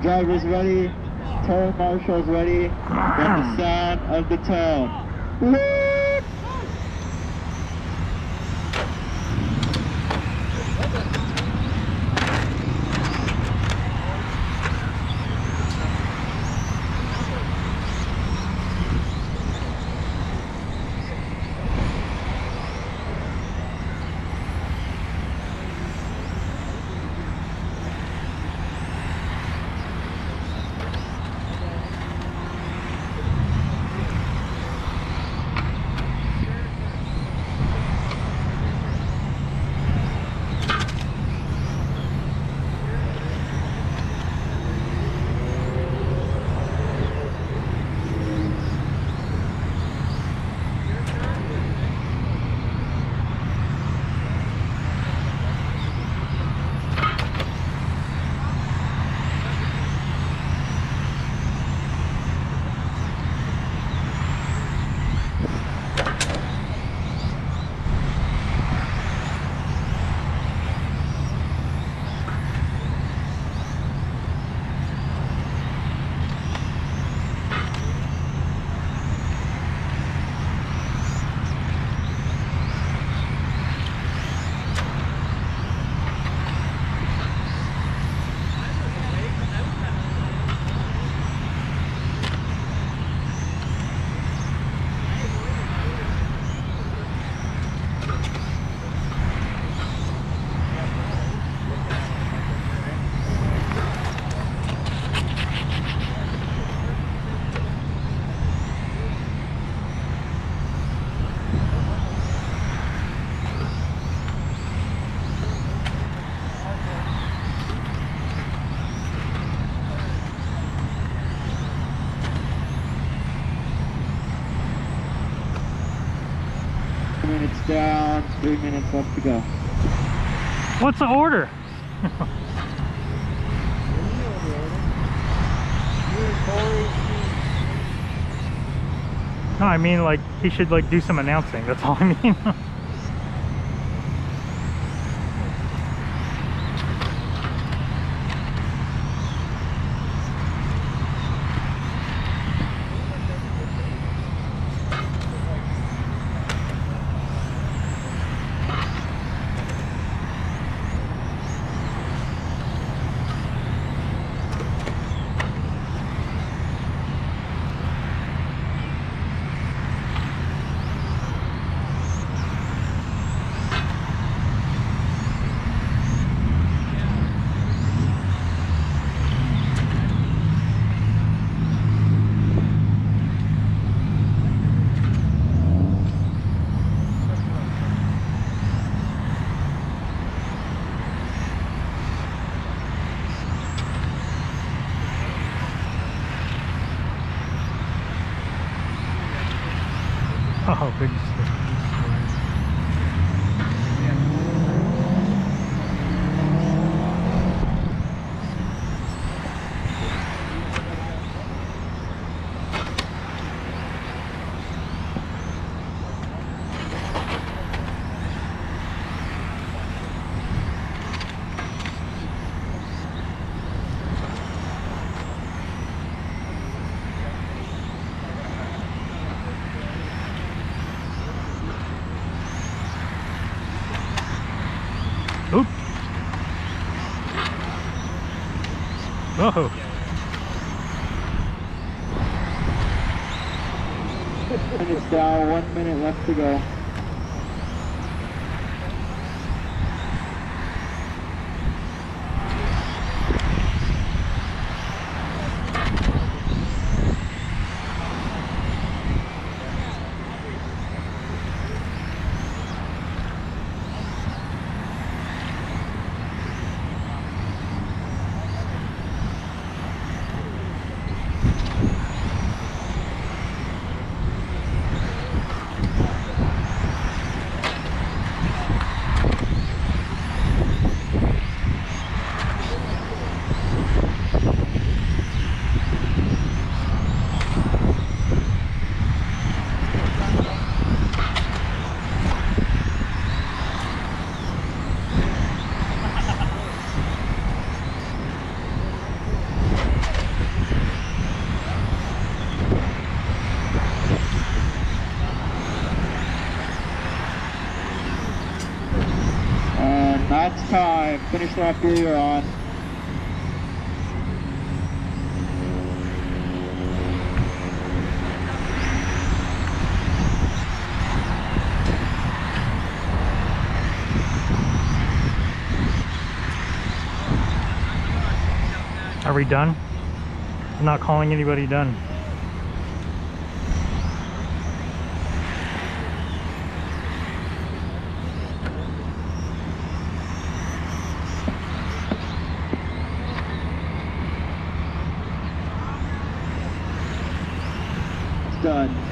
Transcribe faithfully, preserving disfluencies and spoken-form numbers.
Drivers ready, turn marshals ready, get the sound of the tone. Woo! Minutes down, three minutes left to go. What's the order? No, I mean like he should like do some announcing. That's all I mean. Oh, big stick. Oop. Whoa. Minutes down, one minute left to go. Finish lap gear, you're on. Are we done? I'm not calling anybody done. It's done.